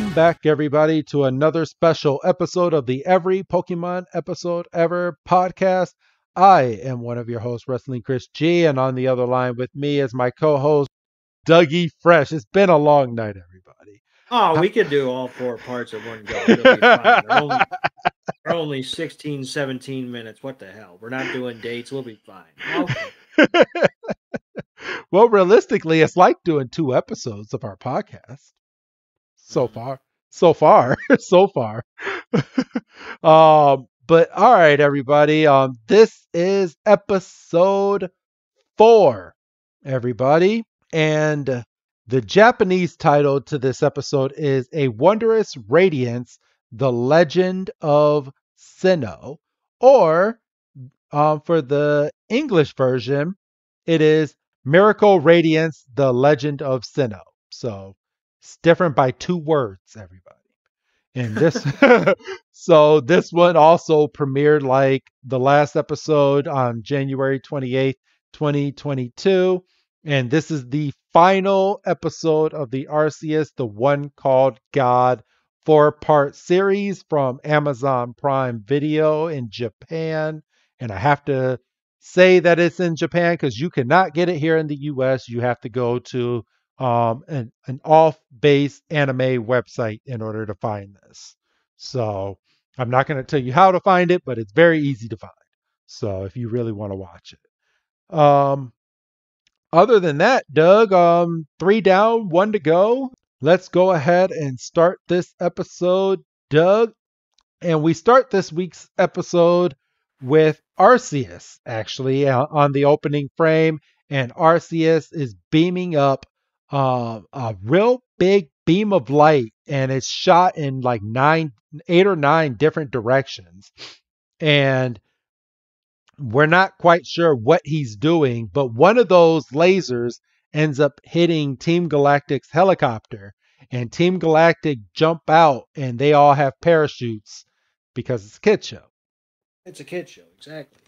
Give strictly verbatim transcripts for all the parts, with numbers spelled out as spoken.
Welcome back, everybody, to another special episode of the Every Pokemon Episode Ever podcast. I am one of your hosts, Wrestling Chris G, and on the other line with me is my co-host, Dougie Fresh. It's been a long night, everybody. Oh, we could do all four parts at one go. It'll be fine. They're only, they're only sixteen, seventeen minutes. What the hell? We're not doing dates. We'll be fine. Okay. Well, realistically, it's like doing two episodes of our podcast. So far, so far, so far. um, but all right, everybody. Um, this is episode four, everybody, and the Japanese title to this episode is "A Wondrous Radiance: The Legend of Sinnoh," or um, for the English version, it is "Miracle Radiance: The Legend of Sinnoh." So it's different by two words, everybody. And this, so this one also premiered like the last episode on January twenty-eighth, twenty twenty-two. And this is the final episode of the Arceus, the one called God, four-part series from Amazon Prime Video in Japan. And I have to say that it's in Japan because you cannot get it here in the U S. You have to go to um, an, an off-base anime website in order to find this. So I'm not going to tell you how to find it, but it's very easy to find. So if you really want to watch it. Um, other than that, Doug, um, three down, one to go. Let's go ahead and start this episode, Doug. And we start this week's episode with Arceus, actually, on the opening frame. And Arceus is beaming up uh, a real big beam of light, and it's shot in like nine, eight or nine different directions. And we're not quite sure what he's doing, but one of those lasers ends up hitting Team Galactic's helicopter, and Team Galactic jump out, and they all have parachutes because it's a kid show. It's a kid show, exactly.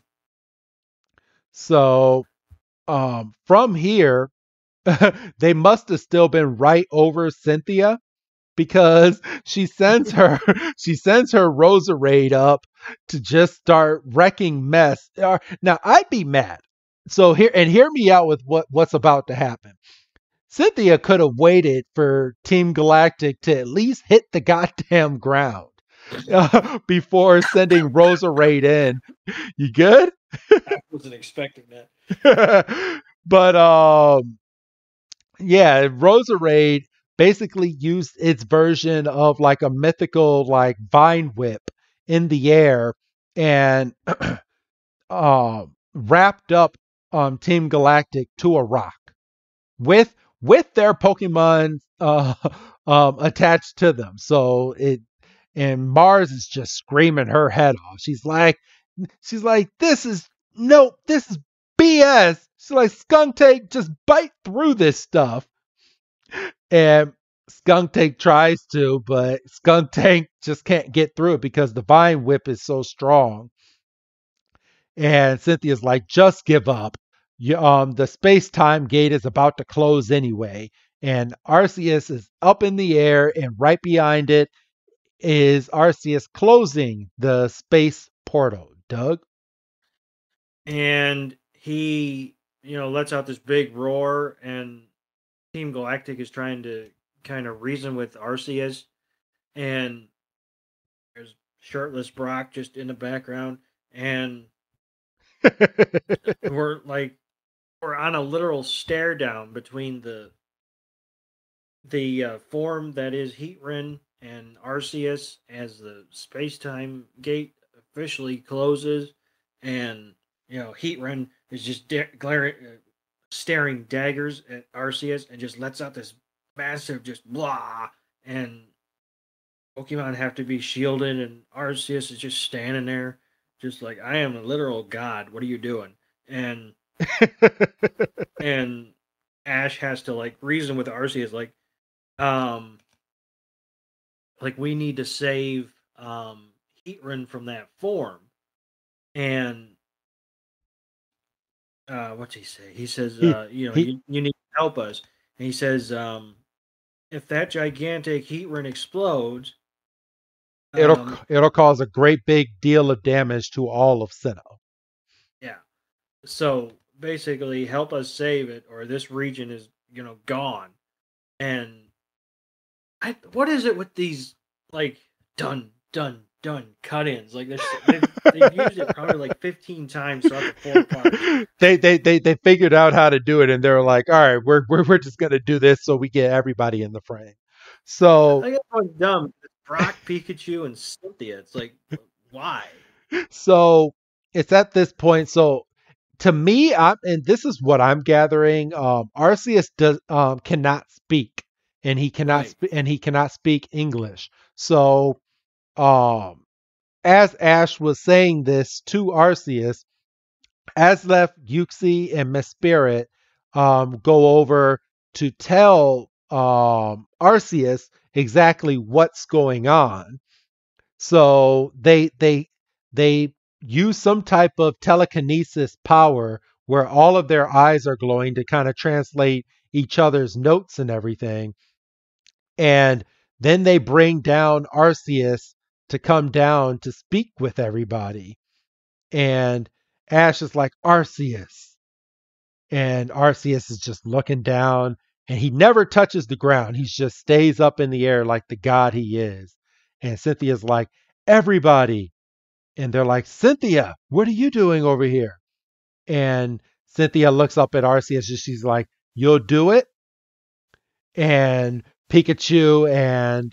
So um, from here, they must have still been right over Cynthia, because she sends her she sends her Roserade up to just start wrecking mess. Now I'd be mad. So here and hear me out with what, what's about to happen. Cynthia could have waited for Team Galactic to at least hit the goddamn ground uh, before sending Roserade in. You good? I wasn't expecting that. But um yeah, Roserade basically used its version of like a mythical like vine whip in the air and uh, wrapped up um, Team Galactic to a rock with with their Pokemon uh, um, attached to them. So it and Mars is just screaming her head off. She's like, she's like, this is no, this is B S. She's like, Skunk Tank, just bite through this stuff. And Skunk Tank tries to, but Skunk Tank just can't get through it because the Vine Whip is so strong. And Cynthia's like, just give up. You, um, the space-time gate is about to close anyway. And Arceus is up in the air, and right behind it is Arceus closing the space portal. Doug? And he, you know, lets out this big roar, and Team Galactic is trying to kind of reason with Arceus, and there's shirtless Brock just in the background, and we're like we're on a literal stare down between the the uh, form that is Heatran and Arceus as the space-time gate officially closes, and you know Heatran is just da- glaring. Uh, staring daggers at Arceus and just lets out this massive just blah, and Pokemon have to be shielded, and Arceus is just standing there just like, I am a literal god, what are you doing? And and Ash has to like reason with Arceus like um like we need to save um Heatran from that form. And Uh, what's he say? He says, He, uh, you know, he, you, you need to help us. And he says, um, if that gigantic Heatran explodes, It'll um, it'll cause a great big deal of damage to all of Sinnoh. yeah. So basically, help us save it, or this region is you know gone. And I, what is it with these like done, done, done cut-ins? Like this, they've they've used it probably like fifteen times throughout the four parts. they, they they they figured out how to do it, and they're like, all right, we're we're we're just gonna do this so we get everybody in the frame. So I guess I'm dumb. It's Brock, Pikachu, and Cynthia. It's like, why? so it's at this point. So to me, I'm and this is what I'm gathering. Um, Arceus does um cannot speak, and he cannot Right. sp- and he cannot speak English. So um, as Ash was saying this to Arceus, Aslef, Yuxi, and Miss Spirit um, go over to tell um, Arceus exactly what's going on. So they they they use some type of telekinesis power where all of their eyes are glowing to kind of translate each other's notes and everything. And then they bring down Arceus to come down to speak with everybody. And Ash is like, Arceus. And Arceus is just looking down and he never touches the ground. He just stays up in the air like the god he is. And Cynthia's like, everybody. And they're like, Cynthia, what are you doing over here? And Cynthia looks up at Arceus and she's like, you'll do it? And Pikachu and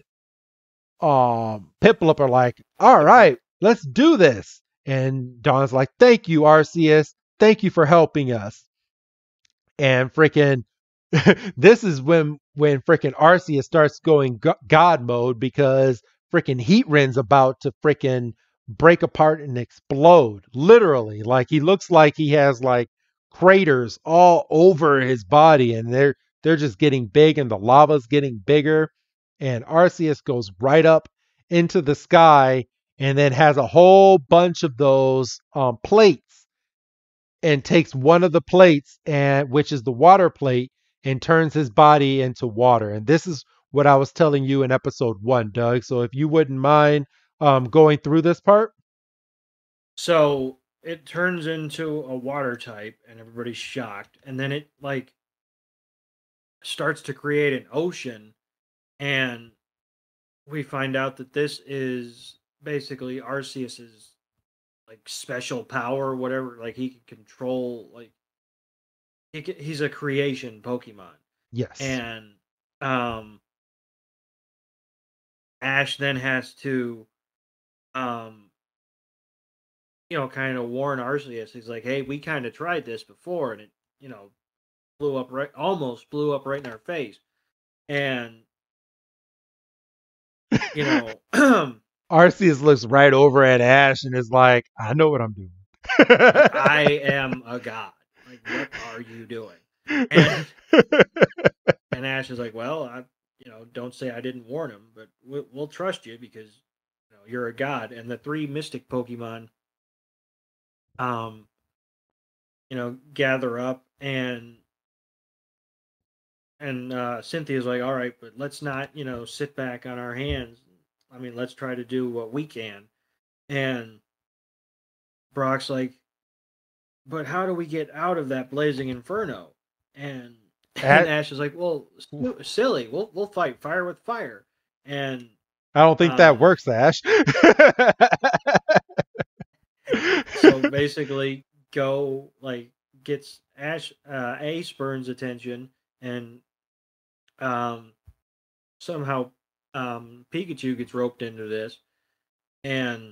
um, Piplup are like, all right, let's do this. And Dawn's like, thank you, Arceus. Thank you for helping us. And freaking this is when when freaking Arceus starts going god mode because freaking Heatran's about to freaking break apart and explode. Literally, like he looks like he has like craters all over his body, and they're they're just getting big, and the lava's getting bigger. And Arceus goes right up into the sky, and then has a whole bunch of those um, plates and takes one of the plates and which is the water plate and turns his body into water. And this is what I was telling you in episode one, Doug. So if you wouldn't mind um, going through this part. So it turns into a water type, and everybody's shocked. And then it like starts to create an ocean, and we find out that this is basically Arceus's like special power, or whatever. Like he can control, like he can, he's a creation Pokemon, Yes. and um, Ash then has to um, you know, kind of warn Arceus. He's like, "Hey, we kind of tried this before, and it, you know, blew up right, almost blew up right in our face." And you know, Arceus looks right over at Ash and is like, I know what I'm doing. like, I am a god. Like, what are you doing? And and Ash is like, well, I, you know, don't say I didn't warn him, but we'll, we'll trust you because you know you're a god. And the three Mystic Pokemon, um, you know, gather up, and and uh, Cynthia's like, all right, but let's not, you know, sit back on our hands. I mean, let's try to do what we can. And Brock's like, but how do we get out of that blazing inferno? And and Ash, Ash is like, well, silly, we'll we'll fight fire with fire. And I don't think that um, works, Ash. so basically, go like gets Ash uh, Ace Burns' attention, and um, somehow um, Pikachu gets roped into this, and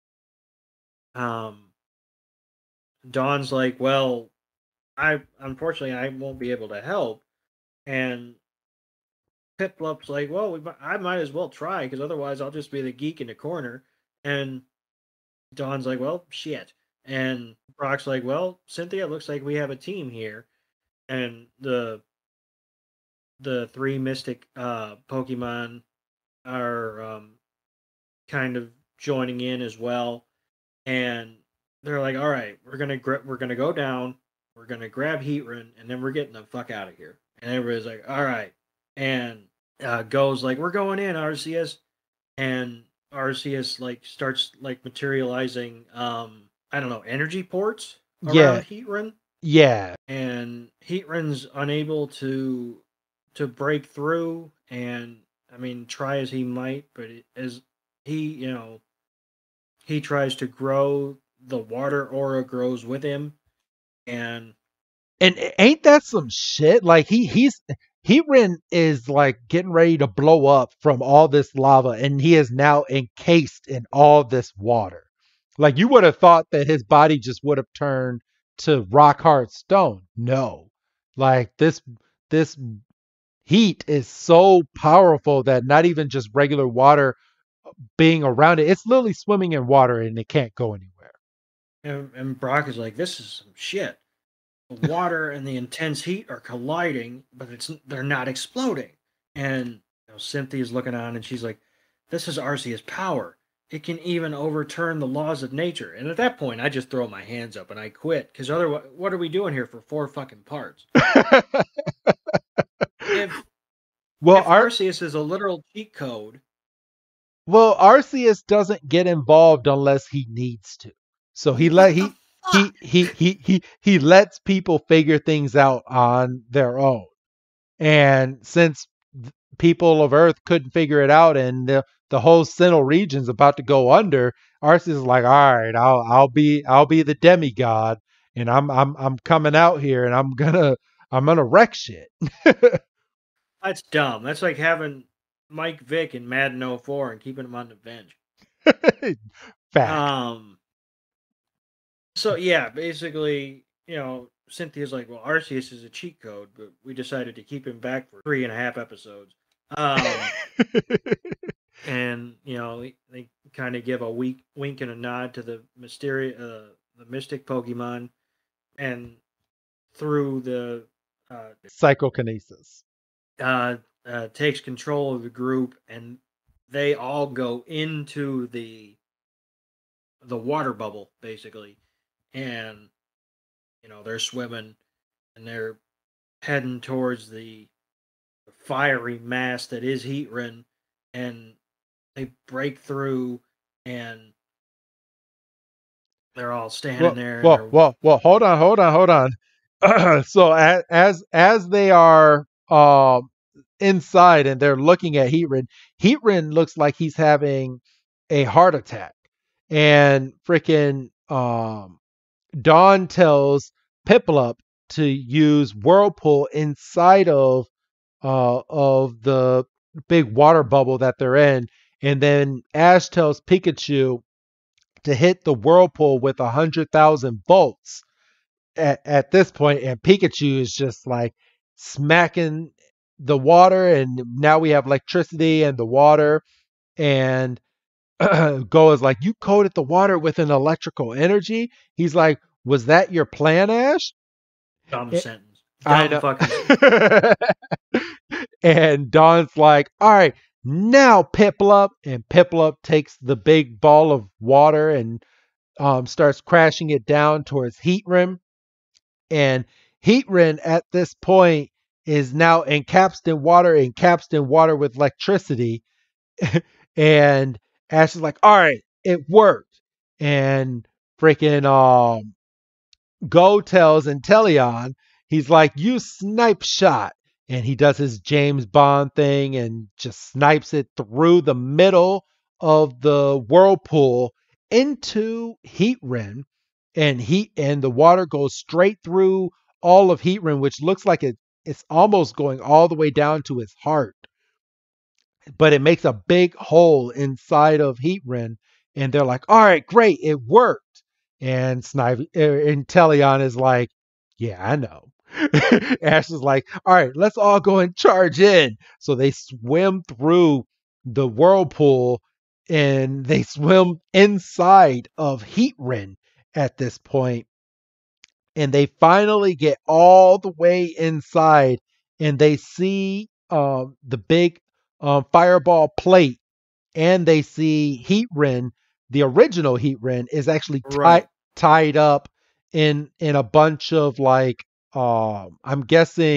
um, Dawn's like, well, I unfortunately I won't be able to help, and Piplup's like, well, we, I might as well try because otherwise I'll just be the geek in the corner. And Dawn's like, well, shit. And Brock's like, well, Cynthia, looks like we have a team here. And the the three mystic uh, Pokemon are um, kind of joining in as well. And they're like, all right, we're gonna gra- we're gonna go down, we're gonna grab Heatran, and then we're getting the fuck out of here. And everybody's like, all right. And uh, goes like, "We're going in, Arceus," and Arceus like starts like materializing. Um, I don't know, energy ports Yeah, around Heatran, yeah. and Heatran's unable to to break through. And I mean, try as he might, but it, as he, you know, he tries to grow, the water aura grows with him, and And ain't that some shit? Like he he's Heatran is like getting ready to blow up from all this lava, and he is now encased in all this water. Like you would have thought that his body just would have turned to rock hard stone. No. Like this this heat is so powerful that not even just regular water being around it, it's literally swimming in water and it can't go anywhere. and, and Brock is like, "This is some shit. The water and the intense heat are colliding, but it's they're not exploding." And you know, Cynthia's looking on, and she's like, "This is Arceus' power. It can even overturn the laws of nature." And at that point, I just throw my hands up and I quit, because otherwise, what are we doing here for four fucking parts? If well, if our Arceus is a literal cheat code, Well, Arceus doesn't get involved unless he needs to. So he let what the he fuck? he he he he he lets people figure things out on their own. And since people of Earth couldn't figure it out, and the the whole Sinnoh region's about to go under, Arceus is like, "All right, I'll I'll be I'll be the demigod, and I'm I'm I'm coming out here, and I'm gonna I'm gonna wreck shit." That's dumb. That's like having Mike Vick in Madden oh four and keeping him on the bench. Fact. Um, So yeah, basically, you know, Cynthia's like, "Well, Arceus is a cheat code, but we decided to keep him back for three and a half episodes." Um, and you know, they, they kind of give a wink, wink and a nod to the mysterious, uh, the mystic Pokemon, and through the uh, Psychokinesis. uh, uh, takes control of the group, and they all go into the the water bubble, basically, and you know they're swimming and they're heading towards the fiery mass that is Heatran, and they break through, and they're all standing Well, there, and well, they're well, well. Hold on, hold on, hold on. so as as as they are um inside and they're looking at Heatran, Heatran looks like he's having a heart attack, and freaking um Dawn tells Piplup to use Whirlpool inside of uh of the big water bubble that they're in, and then Ash tells Pikachu to hit the whirlpool with a hundred thousand volts at, at this point, and Pikachu is just like smacking the water, and now we have electricity and the water, and Go is like, "You coated the water with an electrical energy." He's like, "Was that your plan, Ash?" dumb Eh, sentence, I dumb know. fucking. And Don's like, "All right, now Piplup," and Piplup takes the big ball of water and um, starts crashing it down towards Heatran. And Heatran at this point is now encapsulated in water, encapsulated in water with electricity. And Ash is like, "All right, it worked." And freaking um, Go tells Inteleon, he's like, "You snipe shot." And he does his James Bond thing and just snipes it through the middle of the whirlpool into Heatran. And heat and the water goes straight through all of Heatran, which looks like it, it's almost going all the way down to his heart, but it makes a big hole inside of Heatran, and they're like, "All right, great, it worked." And Snipe er, and Teleon is like, "Yeah, I know." Ash is like, "All right, let's all go and charge in." So they swim through the whirlpool, and they swim inside of Heatran at this point, and they finally get all the way inside, and they see um, the big um, fireball plate, and they see Heatran. The original Heatran is actually tied Right. tied up in in a bunch of like um, I'm guessing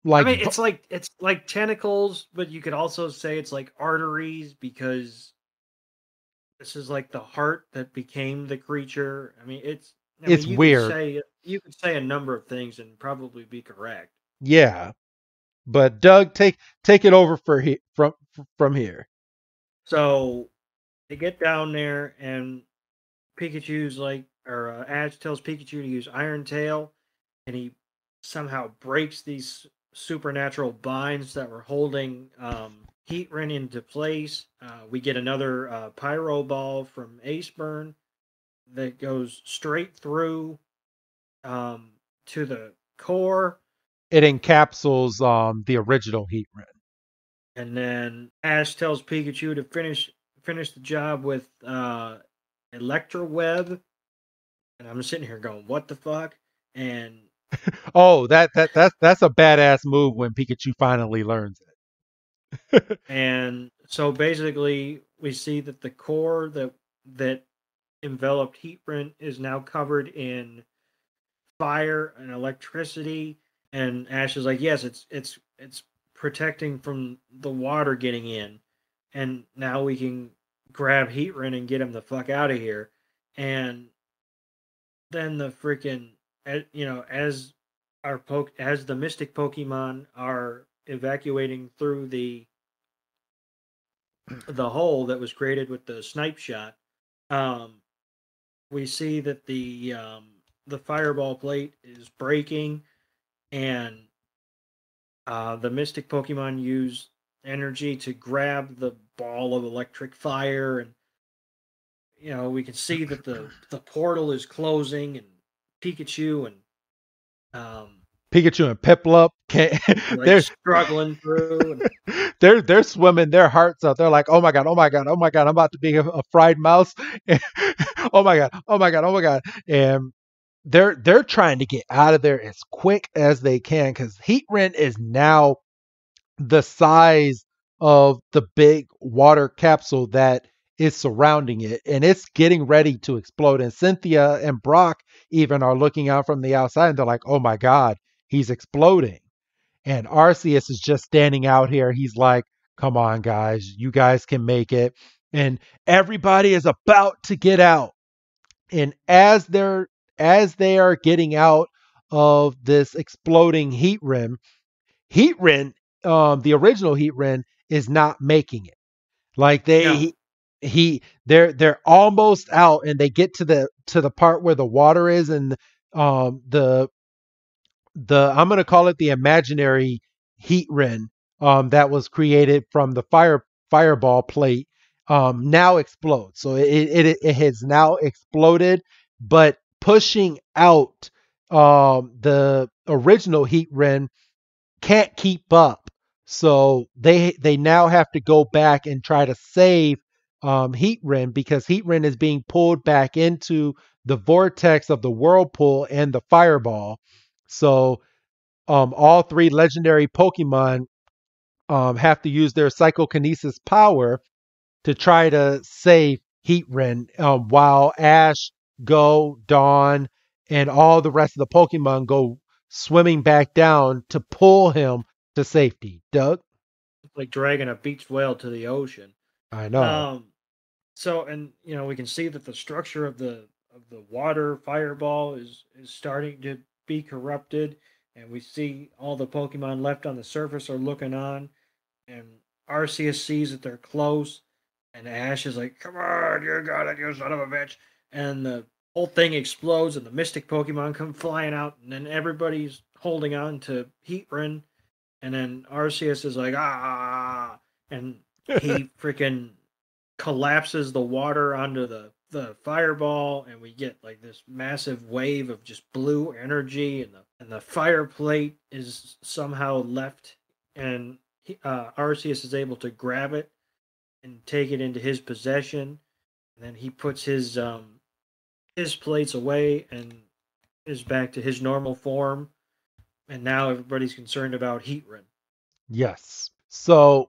like I mean, it's like it's like tentacles, but you could also say it's like arteries because this is like the heart that became the creature. I mean, it's. I mean, it's you could weird. say you could say a number of things and probably be correct. Yeah. But Doug, take take it over for he, from from here. So they get down there, and Pikachu's like, or uh, Ash tells Pikachu to use Iron Tail, and he somehow breaks these supernatural binds that were holding um, Heatran into place. Uh, we get another uh, Pyro Ball from Aceburn that goes straight through um, to the core, It encapsulates um the original Heatran. and then Ash tells Pikachu to finish finish the job with uh, Electro Web, and I'm sitting here going, "What the fuck?" And Oh, that that that's that's a badass move when Pikachu finally learns it. and so basically, we see that the core that that enveloped Heatran is now covered in fire and electricity. And Ash is like, "Yes, it's it's it's protecting from the water getting in, and now we can grab Heatran and get him the fuck out of here." And then the freaking, you know, as our poke as the Mystic Pokemon are evacuating through the the hole that was created with the snipe shot, um, we see that the um, the fireball plate is breaking, and uh, the Mystic Pokemon use energy to grab the ball of electric fire, and you know we can see that the the portal is closing, and Pikachu and um, Pikachu and Piplup can't. like they're struggling through, and they're they're swimming their hearts out. They're like, oh my god, oh my god, oh my god, I'm about to be a, a fried mouse. Oh my god, oh my god, oh my god, and they're they're trying to get out of there as quick as they can because Heatran is now the size of the big water capsule that is surrounding it, and it's getting ready to explode. And Cynthia and Brock even are looking out from the outside, and they're like, oh my god, he's exploding. And Arceus is just standing out here. He's like, come on, guys, you guys can make it. And everybody is about to get out. And as they're as they are getting out of this exploding heat rim, Heatran, um, the original Heatran, is not making it. Like they no, he, he they're they're almost out, and they get to the to the part where the water is, and um the the I'm gonna call it the imaginary Heatran um that was created from the fire fireball plate um now explodes. So it it it has now exploded, but pushing out um the original Heatran can't keep up. So they they now have to go back and try to save um, Heatran because Heatran is being pulled back into the vortex of the whirlpool and the fireball. So um, all three legendary Pokemon um, have to use their psychokinesis power to try to save Heatran, um, while Ash, Go, Dawn, and all the rest of the Pokemon go swimming back down to pull him to safety. Doug? it's like dragging a beached whale to the ocean. I know. Um, so and you know we can see that the structure of the of the water fireball is is starting to be corrupted, and we see all the Pokemon left on the surface are looking on, and Arceus sees that they're close, and Ash is like, "Come on, you got it, you son of a bitch!" And the whole thing explodes, and the Mystic Pokemon come flying out, and then everybody's holding on to Heatran, and then Arceus is like, "Ah!" and he freaking collapses the water onto the the fireball, and we get like this massive wave of just blue energy, and the and the fire plate is somehow left, and he, uh, Arceus is able to grab it and take it into his possession, and then he puts his um his plates away and is back to his normal form, and now everybody's concerned about Heatran. Yes. So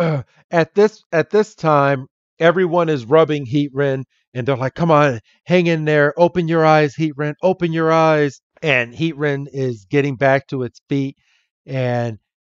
at this at this time, everyone is rubbing Heatran, and they're like, "Come on, hang in there. Open your eyes, Heatran. Open your eyes." And Heatran is getting back to its feet, and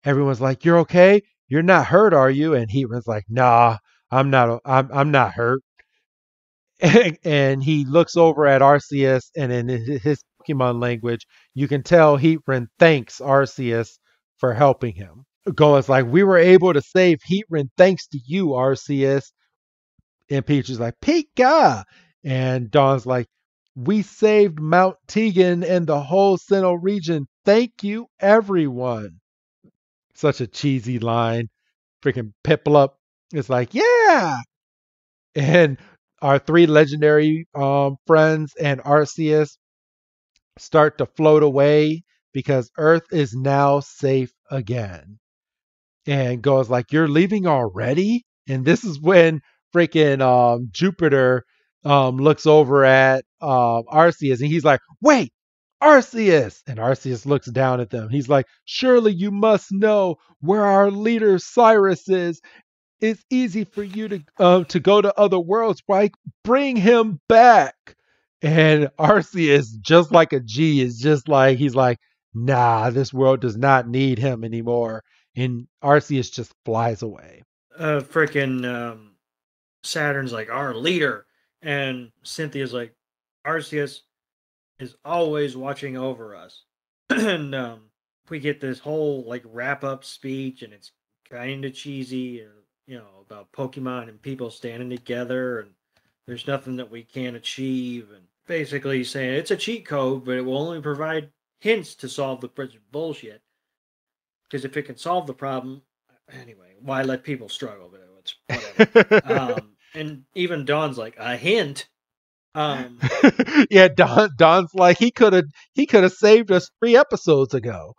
everyone's like, "You're okay? You're not hurt, are you?" And Heatran's like, "Nah, I'm not. I'm I'm not hurt." And, and he looks over at Arceus, and in his Pokemon language, you can tell Heatran thanks Arceus for helping him. Goen's like, "We were able to save Heatran thanks to you, Arceus." And Pikachu's like, "Pika!" And Dawn's like, "We saved Mount Tegan and the whole Sinnoh region. Thank you, everyone." Such a cheesy line. Freaking Piplup is like, "Yeah!" And our three legendary um, friends and Arceus start to float away because Earth is now safe again. And goes like, "You're leaving already?" And this is when freaking um, Jupiter um, looks over at um, Arceus, and he's like, "Wait, Arceus!" And Arceus looks down at them. He's like, "Surely you must know where our leader Cyrus is. It's easy for you to uh, to go to other worlds, right? Bring him back." And Arceus, just like a G, is just like, he's like, "Nah, this world does not need him anymore." And Arceus just flies away. Uh, freaking um, Saturn's like our leader, and Cynthia's like, Arceus is always watching over us. And um, we get this whole like wrap up speech, and it's kind of cheesy, or you know, about Pokemon and people standing together, and there's nothing that we can't achieve, and basically saying it's a cheat code, but it will only provide hints to solve the bullshit. Because if it can solve the problem, anyway, why let people struggle? But it's whatever. um, and even Dawn's like a hint. Um, yeah, Don Don's like, he could have he could have saved us three episodes ago.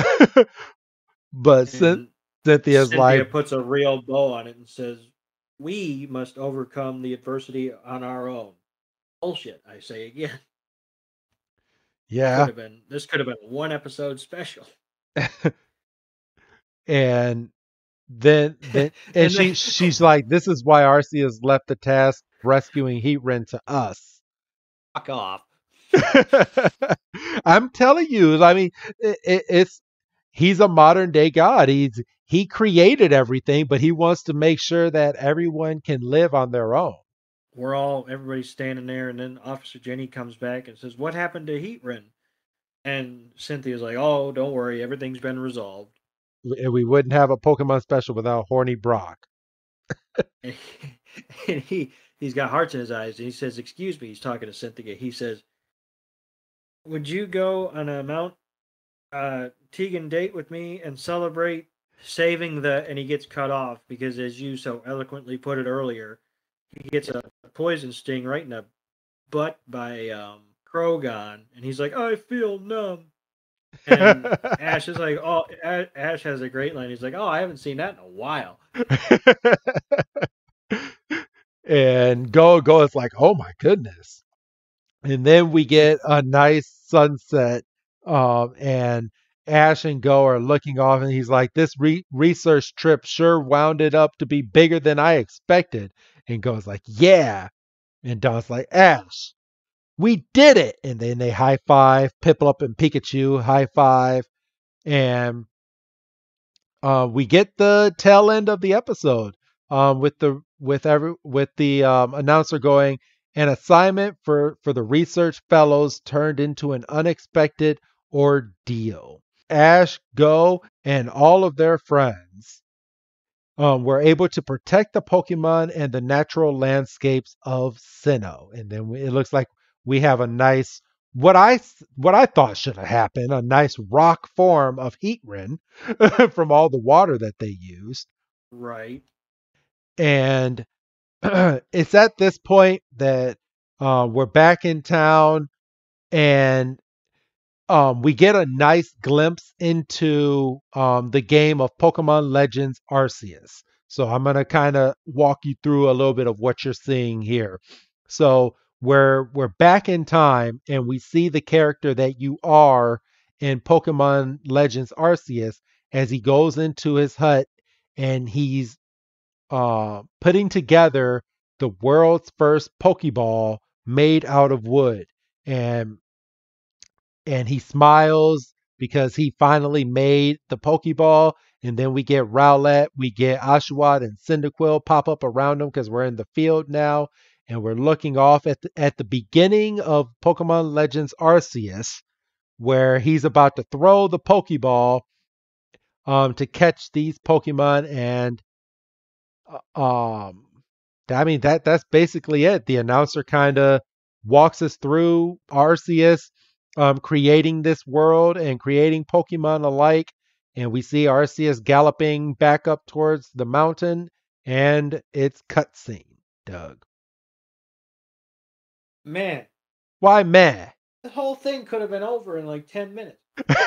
But Cyn- Cynthia's Cynthia like, puts a real bow on it and says, "We must overcome the adversity on our own." Bullshit, I say again. yeah. Could have been this could have been a one episode special. and then then and, And she then- she's like, "This is why Arceus left the task rescuing Heatran to us." Fuck off. I'm telling you, I mean, it, it, it's he's a modern day god. He's he created everything, but he wants to make sure that everyone can live on their own. We're all everybody's standing there, and then Officer Jenny comes back and says, "What happened to Heatran?" And Cynthia's like, "Oh, don't worry, everything's been resolved." And we wouldn't have a Pokemon special without horny Brock. and he he's got hearts in his eyes, and he says, "Excuse me." He's talking to Cynthia. He says, "Would you go on a Mount uh, Tegan date with me and celebrate saving the?" And he gets cut off because, as you so eloquently put it earlier, he gets a poison sting right in the butt by um, Krogon, and he's like, "I feel numb." And Ash is like, "Oh," Ash has a great line. He's like, "Oh, I haven't seen that in a while." And Go Go is like, "Oh my goodness." And then we get a nice sunset, um, and Ash and Go are looking off, and he's like, "This re- research trip sure wound it up to be bigger than I expected." And Go's like, "Yeah." And Don's like, "Ash, we did it." And then they high five, Piplup and Pikachu high five, and uh, we get the tail end of the episode um, with the with every with the um, announcer going, "An assignment for for the research fellows turned into an unexpected ordeal. Ash, Go, and all of their friends um, were able to protect the Pokemon and the natural landscapes of Sinnoh." And then it looks like we have a nice, what I what I thought should have happened, a nice rock form of Heatran from all the water that they used. Right. And it's at this point that uh, we're back in town, and um, we get a nice glimpse into um, the game of Pokemon Legends Arceus. So I'm going to kind of walk you through a little bit of what you're seeing here. So we're we're back in time, and we see the character that you are in Pokemon Legends Arceus as he goes into his hut, and he's uh, putting together the world's first Pokeball made out of wood. And and he smiles because he finally made the Pokeball. And then we get Rowlet, we get Oshawott and Cyndaquil pop up around them because we're in the field now. And we're looking off at the, at the beginning of Pokemon Legends Arceus, where he's about to throw the Pokeball um, to catch these Pokemon. And uh, um, I mean, that that's basically it. The announcer kind of walks us through Arceus um, creating this world and creating Pokemon alike. And we see Arceus galloping back up towards the mountain, and it's cutscene, Doug. Man, Why meh? the whole thing could have been over in like ten minutes.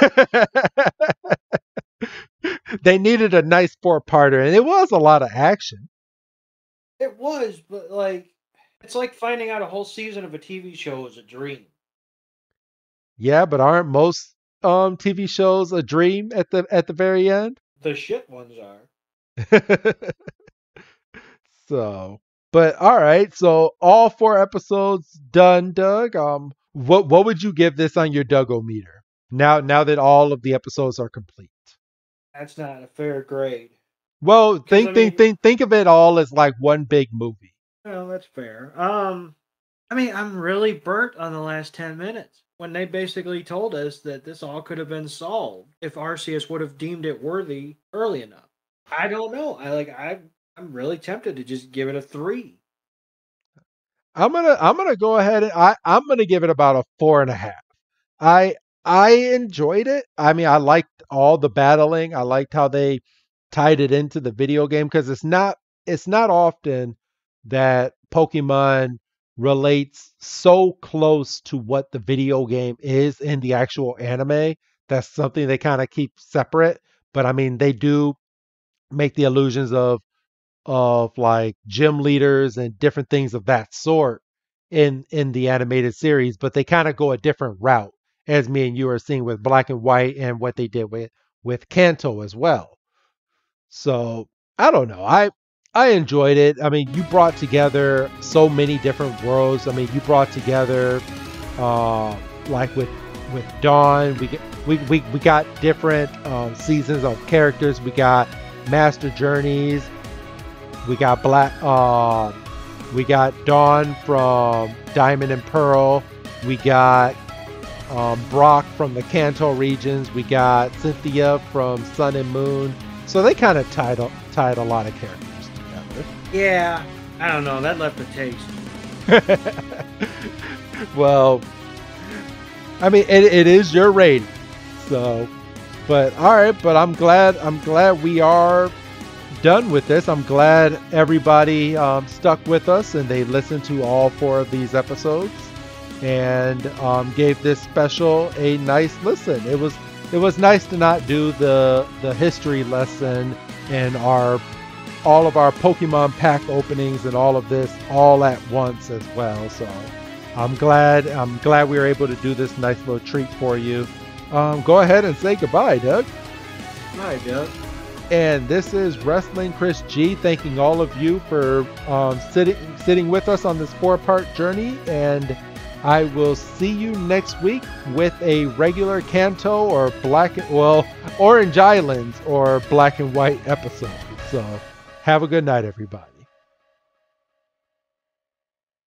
They needed a nice four-parter, and it was a lot of action. It was, but like, it's like finding out a whole season of a T V show is a dream. Yeah, but aren't most um T V shows a dream at the at the very end? The shit ones are. So, but all right, so all four episodes done, Doug. Um, what what would you give this on your Duggo-meter now? Now that all of the episodes are complete. That's not a fair grade. Well, think I think mean- think think of it all as like one big movie. Well, that's fair. Um, I mean, I'm really burnt on the last ten minutes when they basically told us that this all could have been solved if Arceus would have deemed it worthy early enough. I don't know. I like. I I'm really tempted to just give it a three. I'm gonna I'm gonna go ahead and I I'm gonna give it about a four and a half. I I enjoyed it. I mean, I liked all the battling. I liked how they tied it into the video game because it's not it's not often that Pokemon relates so close to what the video game is in the actual anime. That's something they kind of keep separate. But I mean, they do make the illusions of of like gym leaders and different things of that sort in in the animated series, but they kind of go a different route, as me and you are seeing with Black and White and what they did with with Kanto as well. So I don't know. I I enjoyed it. I mean, you brought together so many different worlds. I mean, you brought together uh, like with with Dawn. We get, we, we we got different um, seasons of characters. We got Master Journeys. We got Black. Uh, we got Dawn from Diamond and Pearl. We got um, Brock from the Kanto regions. We got Cynthia from Sun and Moon. So they kind of tied up, tied a lot of characters together. Yeah, I don't know. That left a taste. Well, I mean, it, it is your rating. So, but all right. But I'm glad. I'm glad we are done with this. I'm glad everybody um, stuck with us and they listened to all four of these episodes and um, gave this special a nice listen. It was it was nice to not do the the history lesson and our all of our Pokemon pack openings and all of this all at once as well. So I'm glad I'm glad we were able to do this nice little treat for you. Um, go ahead and say goodbye, Doug. Bye, Doug. And this is Wrestling Chris G, thanking all of you for um, sitting sitting with us on this four-part journey. And I will see you next week with a regular Kanto or Black, well, Orange Islands or Black and White episode. So have a good night, everybody.